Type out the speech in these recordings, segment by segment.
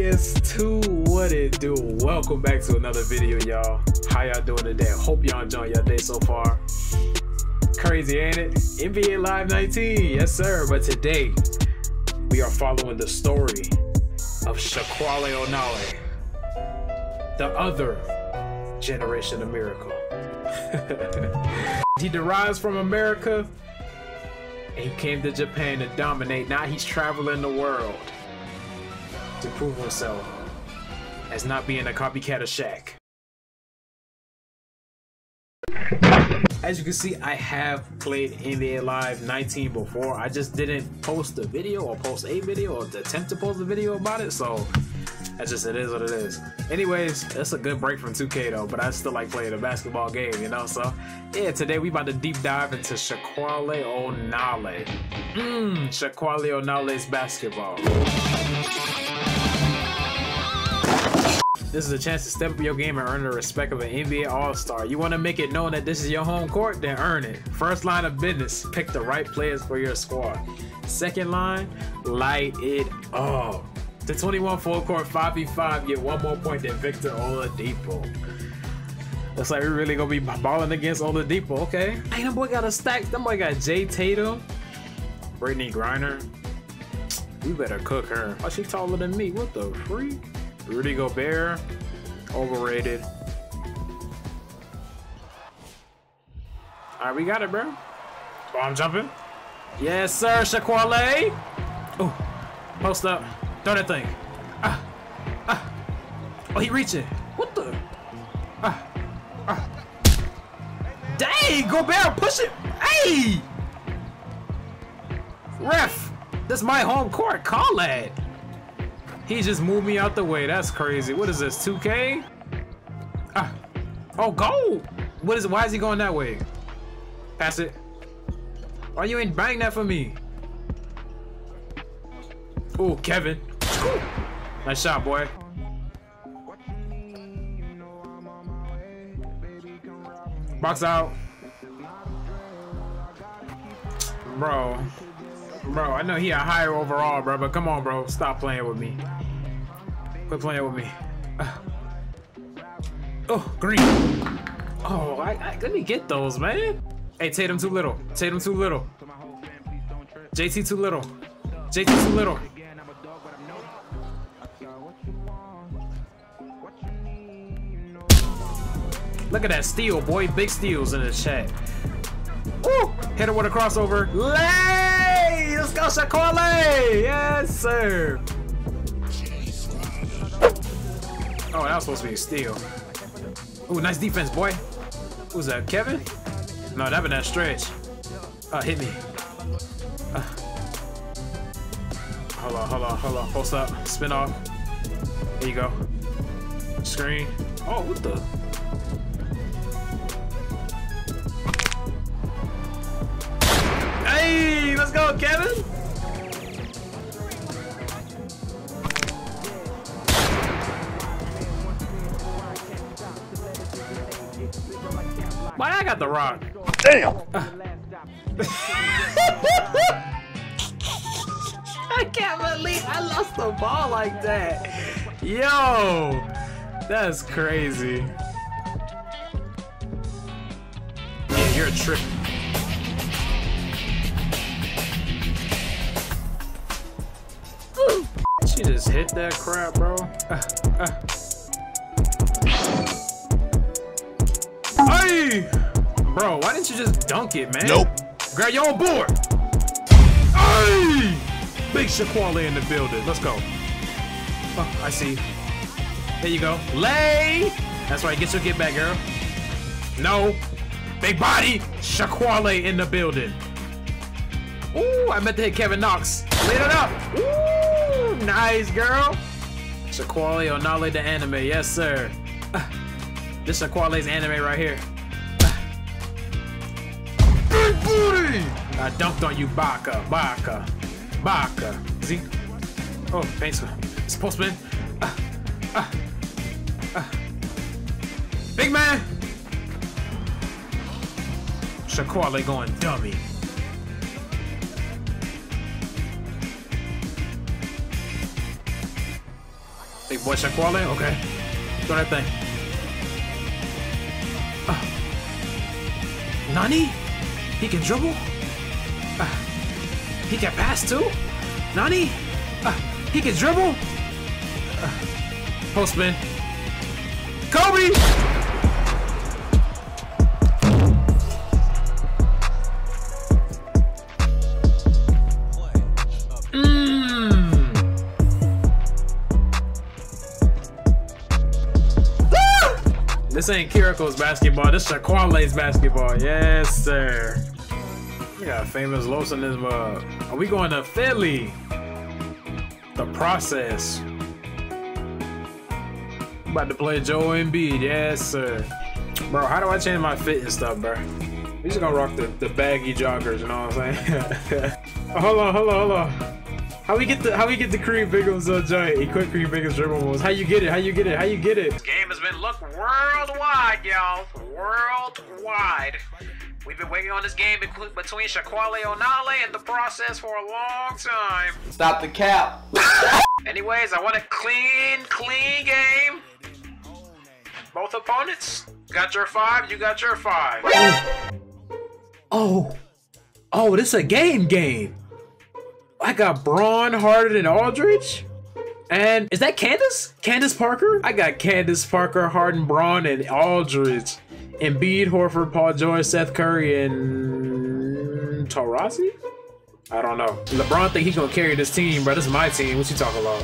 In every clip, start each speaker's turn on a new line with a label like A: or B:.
A: PS2, what it do? Welcome back to another video, y'all. How y'all doing today? Hope y'all enjoying your day so far. Crazy, ain't it? NBA Live 19, yes sir. But today, we are following the story of Shaquille O'Neal, the other generation of miracle. He derives from America, and he came to Japan to dominate. Now he's traveling the world to prove himself as not being a copycat of Shaq. As you can see, I have played NBA Live 19 before. I just didn't post a video or attempt to post a video about it, so that's just, it is what it is. Anyways, that's a good break from 2K though, but I still like playing a basketball game, you know? So yeah, today we about to deep dive into Shaquille O'Neal. Shaquille O'Neal's basketball. This is a chance to step up your game and earn the respect of an NBA All-Star. You want to make it known that this is your home court? Then earn it. First line of business, pick the right players for your squad. Second line, light it up. The 21 full court 5v5, get one more point than Victor Oladipo. Looks like we're really gonna be balling against Oladipo, okay? Hey, that boy got a stack. That boy got Jay Tatum, Brittany Griner. You better cook her. Oh, she taller than me. What the freak? Rudy Gobert, overrated. All right, we got it, bro. Oh, I'm jumping. Yes, sir, Shaquille. Oh, post up. Throw that thing. Oh, he reaching. What the? Dang, Gobert, push it. Hey! Ref, this is my home court. Call that. He just moved me out the way. That's crazy. What is this, 2K? Oh, go! What is it? Why is he going that way? Pass it. Why you ain't bang that for me? Oh, Kevin. Nice shot, boy. Box out. Bro, I know he a higher overall, bro, but come on, bro. Stop playing with me. Quit playing with me. Oh, green. Oh, let me get those, man. Hey, Tatum too little. Tatum too little. JT too little. JT too little. Look at that steal, boy. Big steals in the chat. Woo! Hit her with a crossover. Lay! Let's go, Shaquille! Yes, sir. Oh, that was supposed to be a steal. Ooh, nice defense, boy. Who's that, Kevin? No, that been that stretch. Hit me. Hold on. Post up. Spin off. There you go. Screen. Oh, what the? Hey, let's go, Kevin. Why I got the rock? Damn. I can't believe I lost the ball like that. Yo, that's crazy. Yeah, you're a trip. She just hit that crap, bro. Hey! Bro, why didn't you just dunk it, man? Nope. Grab your own board. Hey! Big Shaquille in the building. Let's go. Oh, I see. There you go. Lay! That's right. Get your get back, girl. No. Big body. Shaquille in the building. Ooh, I meant to hit Kevin Knox. Lit it up. Ooh, nice, girl. Shaquille O'Neal the anime. Yes, sir. This Shaquille's anime right here. Big booty! I dunked on you, Baka. See? Oh, thanks. It's postman. Big man! Shaquille going dummy. Big boy Shaquale, okay. Throw that thing. Nani? He can dribble? He can pass too? Nani? He can dribble? Postman. Kobe! This ain't Kiriko's basketball, this is Shaquale's basketball. Yes, sir. We got famous Los in this mug. Are we going to Philly? The process. I'm about to play Joel Embiid. Yes, sir. Bro, how do I change my fit and stuff, bro? We just gonna rock the baggy joggers, you know what I'm saying? Oh, hold on. How we get the Kareem Bigham's giant equip Kareem Bigham's dribble moves? How you get it? This game has been looked worldwide, y'all. Worldwide. We've been waiting on this game between Shaquale O'Neal and the process for a long time.
B: Stop the cap.
A: Anyways, I want a clean game. Both opponents got your 5, you got your 5. Oh, this is a game. I got Braun, Harden, and Aldridge. And is that Candace? Candace Parker? I got Candace Parker, Harden, Braun, and Aldridge. Embiid, Horford, Paul George, Seth Curry, and Taurasi? I don't know. LeBron think he gonna carry this team, bro. This is my team. What you talking about?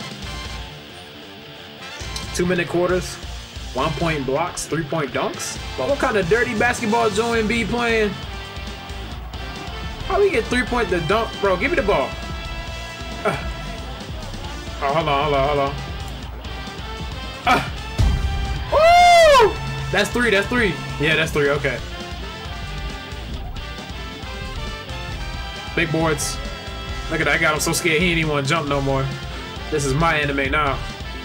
A: 2-minute quarters, 1-point blocks, 3-point dunks. But what kind of dirty basketball is Joel Embiid playing? How we get 3-point the dunk? Bro, give me the ball. Oh, hold on. Woo! That's 3. Yeah, that's 3, okay. Big boards. Look at that, I got him so scared he ain't even want to jump no more. This is my anime now.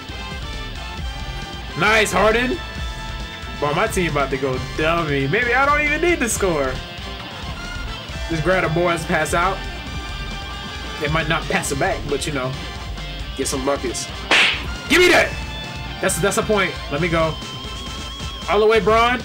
A: Nice, Harden. Bro, my team about to go dummy. Maybe I don't even need to score. Just grab the boards, pass out. They might not pass it back, but you know, get some buckets. Give me that! That's a point. Let me go. All the way, Braun.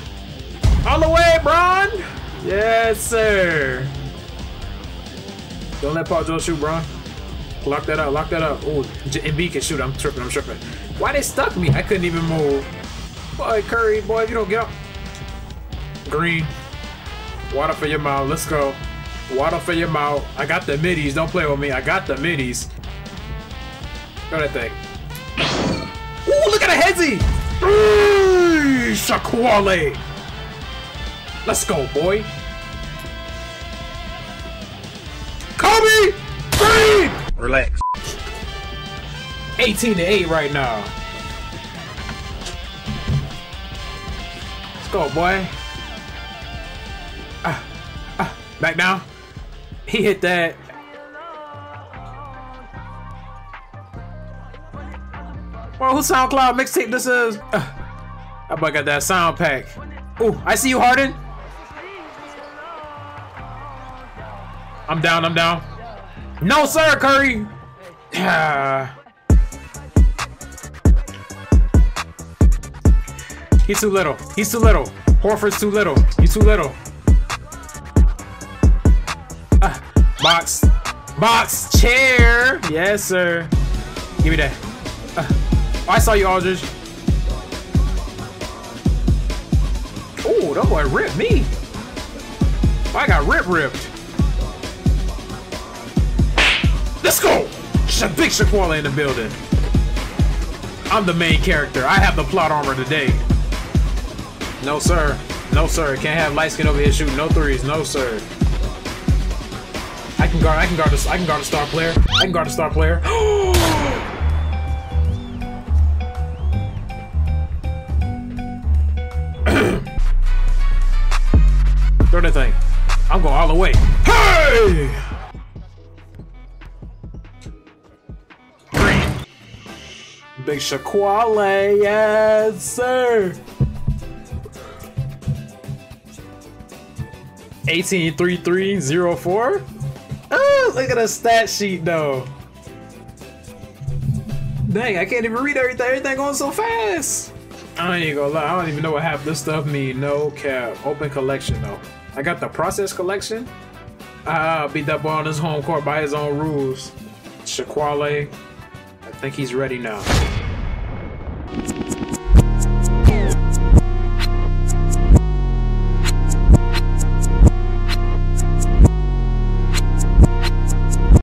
A: Yes, sir. Don't let Paul George shoot, Braun. Lock that up. Oh, Embiid can shoot. I'm tripping. Why they stuck me? I couldn't even move. Boy, Curry, boy, if you don't get up. Green. Water for your mouth. Let's go. Water for your mouth. I got the middies. Don't play with me. I got the middies. Throw that thing. Ooh, look at the headsy. Shaquale. Let's go, boy. Kobe. Green. Relax. 18-8 right now. Let's go, boy. Back down. He hit that. Well, whose SoundCloud mixtape this is? That boy got that sound pack. Ooh, I see you, Harden. I'm down. No, sir, Curry. He's too little. Horford's too little. He's too little. Box, chair. Yes, sir. Give me that. Oh, I saw you, Aldridge. Oh, that boy ripped me. I got ripped. Let's go. Big Shaquale in the building. I'm the main character. I have the plot armor today. No, sir. Can't have light skin over here shooting no threes. No, sir. I can guard a star player. Throw that thing. I'm going all the way. Hey! Green. Big Shaquale, yes, sir. 18-3-3-0-4. Oh, look at the stat sheet though. Dang, I can't even read everything. Everything going so fast. I ain't gonna lie. I don't even know what half this stuff mean. No cap. Open collection though. I got the process collection. Beat that boy on his home court by his own rules. Shaquale. I think he's ready now.